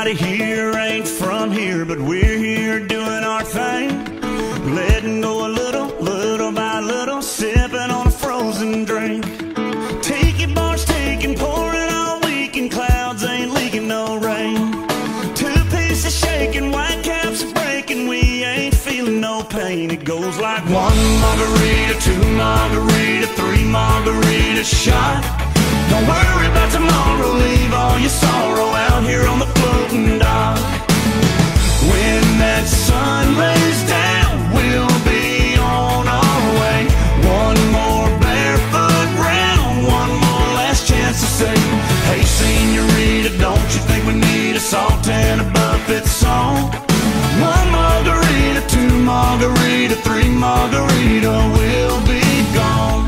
Everybody here ain't from here, but we're here doing our thing. Letting go a little, little by little, sipping on a frozen drink. Tiki bars taking, pouring all weekend, clouds ain't leaking no rain. Two pieces shaking, white caps breaking, we ain't feeling no pain. It goes like one margarita, two margarita, three margarita shot. Don't worry about tomorrow, leave all your sorrow out here on the floating dock. When that sun lays down, we'll be on our way. One more barefoot round, one more last chance to say, hey senorita, don't you think we need a salt and a buffet song? One margarita, two margarita, three margarita, we'll be gone.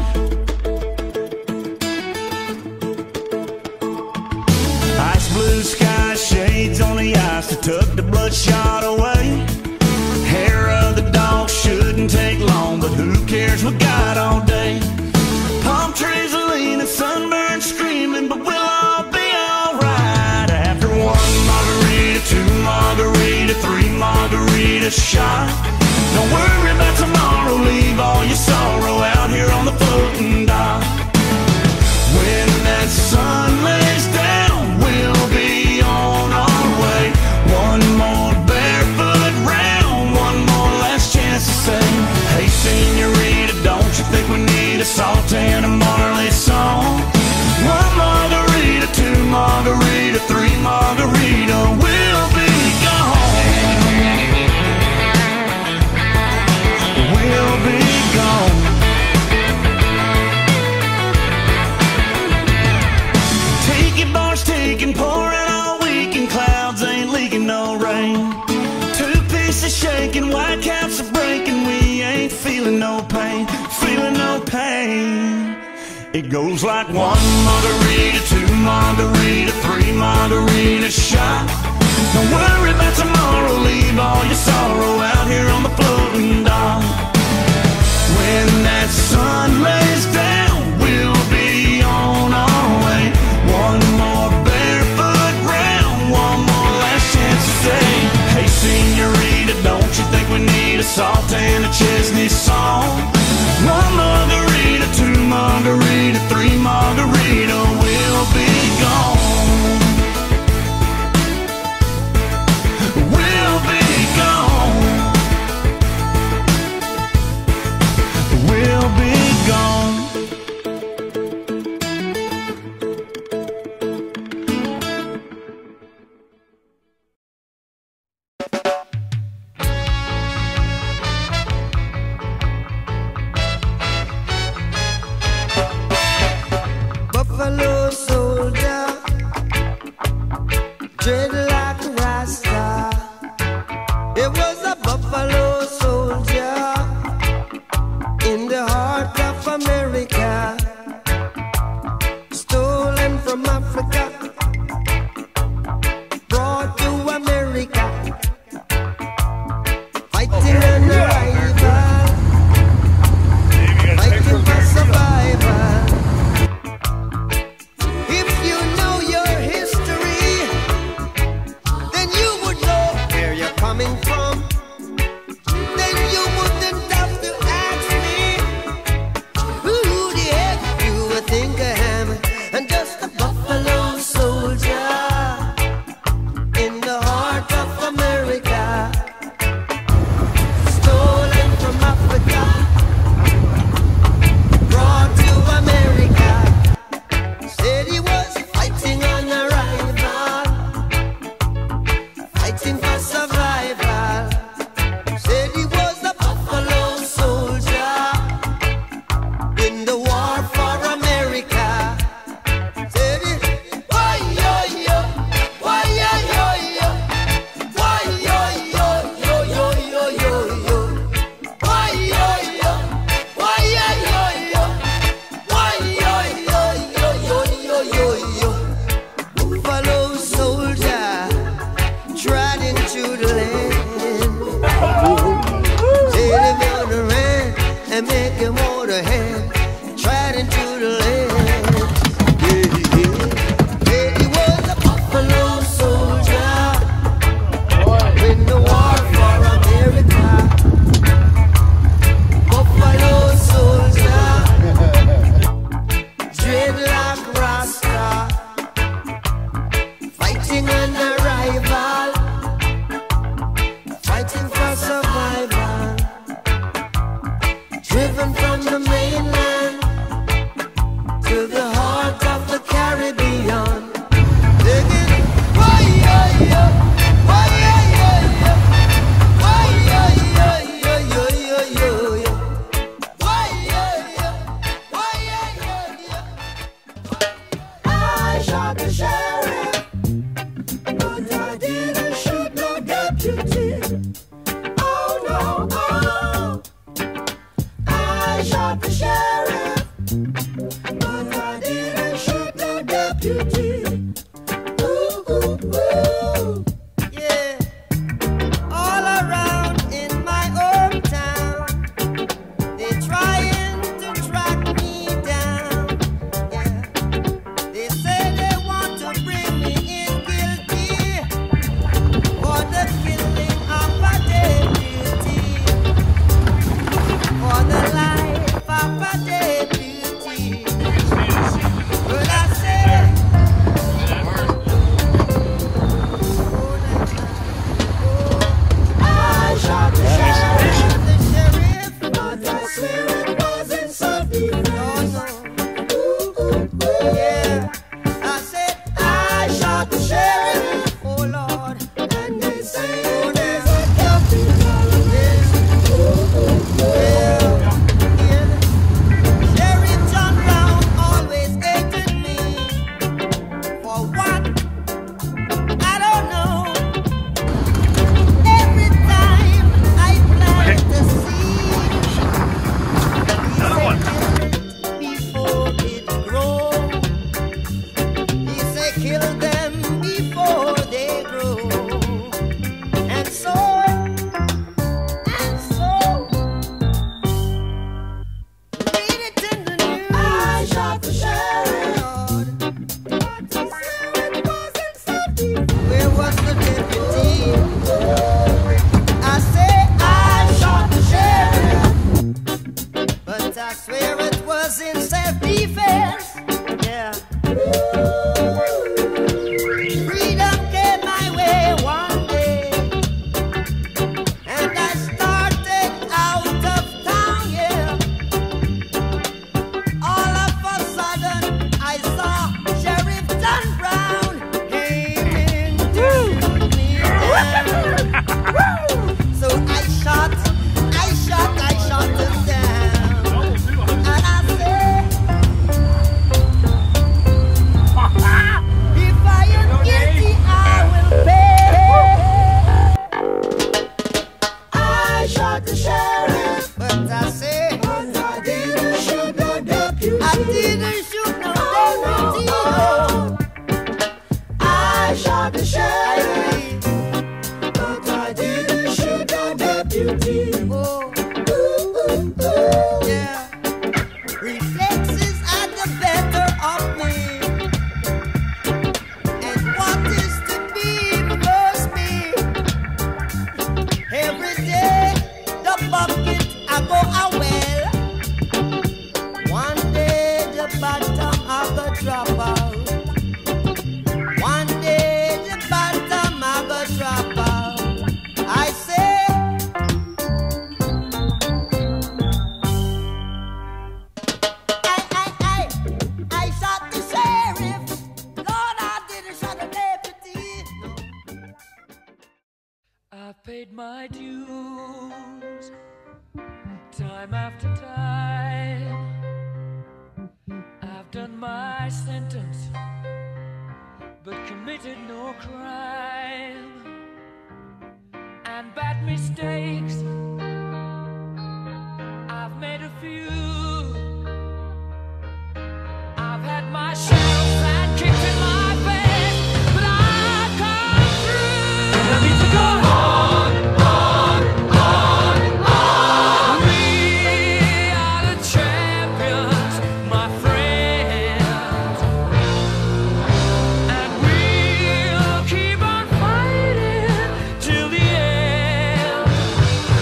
Ice blue sky, shades on the ice to tuck the bloodshot away. Hair of the dog shouldn't take long, but who cares, we got all day. Palm trees are leaning, sunburned screaming, but we'll all be alright. After one margarita, two margarita, three margarita shot. Don't worry about tomorrow, leave all your sorrow out here on the floating dock. When that sun lays down, we'll be on our way. One more barefoot round, one more last chance to say, hey senorita, don't you think we need a salt and a Marley song? One margarita, two margarita, three margarita, we'll be gone. We'll be gone. Tiki bars taking, pouring all weekend, clouds ain't leaking no rain. Two pieces shaking, white caps are breaking, we ain't feeling no pain, feeling no pain. It goes like one margarita, two margarita, three margarita shot. Don't worry about tomorrow, leave all your sorrow out here on the floating dock. When that sun lays down, we'll be on our way. One more barefoot round, one more last chance to say, hey senorita, don't you think we need a salt and a Chesney song? One margarita, two margarita, three margarita, we'll be gone. We'll be gone. We'll be gone. Buffalo soldier, dreadlock rasta. It was a buffalo soldier in the heart of America, stolen from Africa, brought to America, fighting an rival, fighting for survival. If you know your history, then you would know where you're coming from. Then you wouldn't have to ask me who the heck our survival. Driven from the mainland to the heart of the Caribbean. Digging, why, yeah, yeah, why, yeah, yeah, yeah, why, yeah, yeah, yeah, yeah, yeah, yeah, yeah, why, yeah, yeah, why, yeah, yeah, yeah. I shot the sheriff, but I didn't shoot no deputy. Oh no, oh. I shot the sheriff, but I didn't shoot the deputy. Ooh, ooh, ooh. Yeah. All around in my hometown, they're trying to track me down. Yeah. They say they want to bring me in guilty for the killing of a deputy, for the life of a deputy. But I said, I shot the sheriff, but I swear it wasn't self-defense. Ooh, ooh, ooh. Yeah, I said I shot the sheriff, oh Lord, and they say there's a capital offense. Ooh, ooh, ooh. Yeah. Sheriff John Brown always hated me. For what? I don't know. Every time I plant the seed, he say kill it before it grow. He say kill them before they grow. And so, read it in the news. I shot the sheriff, Lord, but he said it wasn't self-defense. Where was the deputy? I say I shot the sheriff, but I swear it was in self-defense. Yeah. Freedom came my way one day, and I started out of town, yeah. All of a sudden, I saw Sheriff John Brown aiming to shoot me down. So I shot him down. And I said, if I am guilty, I will pay. I shot the sheriff, but I say, but I didn't shoot no deputy. I didn't shoot no deputy. I shot the sheriff, but I didn't shoot no deputy. Oh, ooh, ooh, ooh. Yeah. Reflexes are the better of me, and what is to be must be. Every day the bucket I go a well. One day the bottom I go drop out. One day the bottom I go drop out. I say I shot the sheriff. Lord, I didn't shot the deputy. No. I've paid my dues time after time. I've done my sentence, but committed no crime. And bad mistakes, I've made a few. I've had my share of bad kicks in my face, but I've come through. And I need to go on. We are the champions, my friends, and we'll keep on fighting till the end.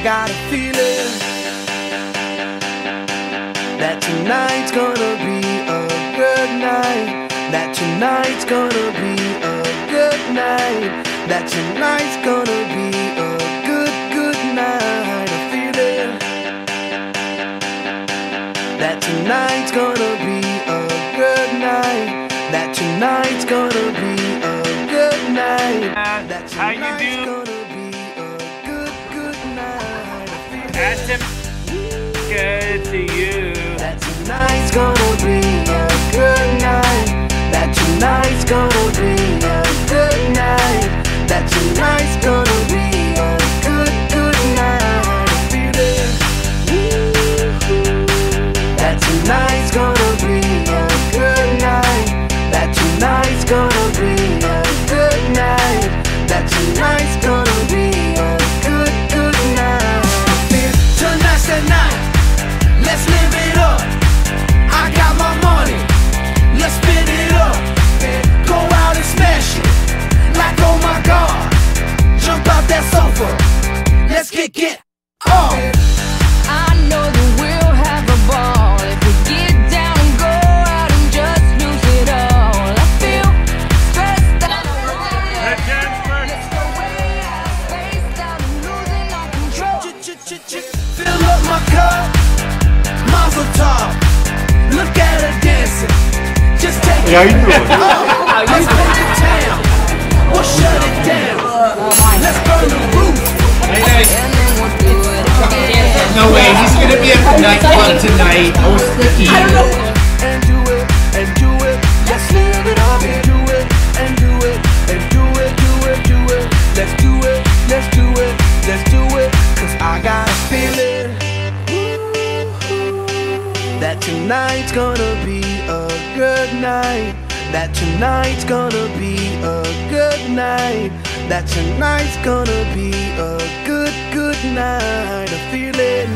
got a feeling that tonight's gonna be a good night. That tonight's gonna be a good night. That tonight's gonna be a good night. A feeling that tonight's gonna be a good night. That tonight's gonna be a good night. That How you tonight's do? gonna be a good night. A feeling That's it. Good to you. that tonight's gonna be a good night. That tonight's gonna be a good night. That tonight's gonna be a good night. I feel it. That tonight's gonna be a good night. That tonight's gonna be a good night. That tonight's gonna be a good night. I feel tonight's the night. Let's live it up. I got my money. Let's spin it up. Go out and smash it. Like oh my God. Jump out that sofa. Let's get off. I know that we'll have a ball if we get down and go out and just lose it all. I feel stressed out. Good Jennifer. Let's go way out, spaced out and losing all control. Fill up my cup. Mazel tov. Look at her dancing. Just take it. How you doing? Let's paint the town. We'll shut it down. Let's burn the roof. And then we'll do it again. No way, he's gonna be at the nightclub tonight. I was thinking. And do it, and do it. Let's live it up and do it, and do it, and do it, do it, do it. Let's do it, let's do it, let's do it. Cause I got a feeling that tonight's gonna be a good night. That tonight's gonna be a good night. That tonight's gonna be a good night. A feeling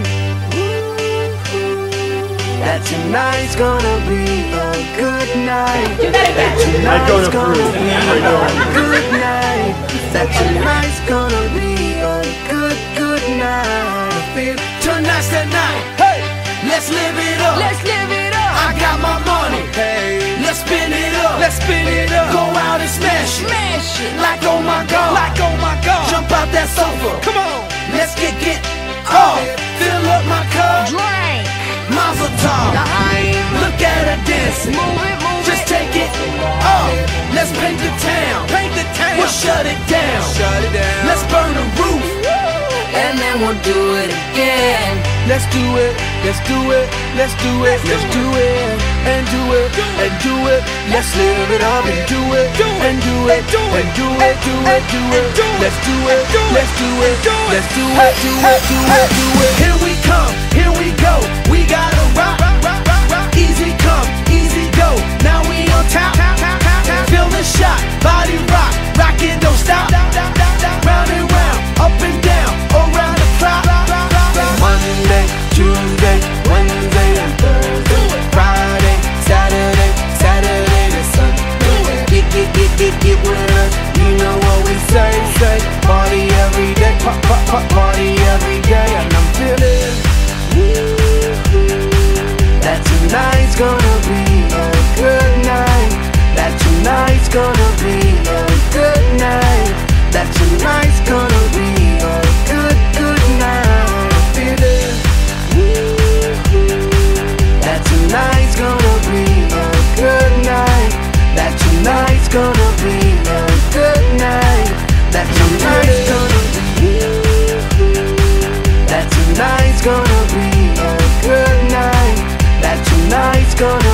that tonight's gonna be a good night. That tonight's gonna be a good night. That tonight's gonna be a good night. I feel tonight's the night. Hey, let's live it up. Let's live it up. I got my money. Hey, let's spin it up. Let's spin it up. Go out and smash it. Smash it. Like oh my God. Like oh my God. Jump out that sofa. Come on. Let's get off. Fill up my cup. Drink. Mazel tov. Look at her dancing. Move it, move Just it. take it off. Let's paint the town. Paint the town. We'll shut it down. Shut it down. Let's burn the roof. And then we'll do it again. Let's do it. Let's do it. Let's do it. Let's do it. And do it. And do it. Let's live it up and do it. And do it. And do it. Do it. Do it. Let's do it. Let's do it. Let's do it. Do it. Do it. Do it. Here we come. Here we go. We gotta rock. Easy come. Easy go. Now we on top. Feel the shot. Body rock. Rockin', don't stop. Round and round. Up and down. Around the clock. Monday, Tuesday, Wednesday, and Thursday. Friday, Saturday, Saturday to Sunday. Get with us. You know what we say. Party every day. Party every day. And I'm feeling that tonight's gonna be a good night. That tonight's gonna be a good night. That tonight's gonna be a good night. I feel it. That tonight's gonna be a good night. That tonight's gonna be a good night. That tonight's gonna be. That tonight's gonna be a good night. That tonight's gonna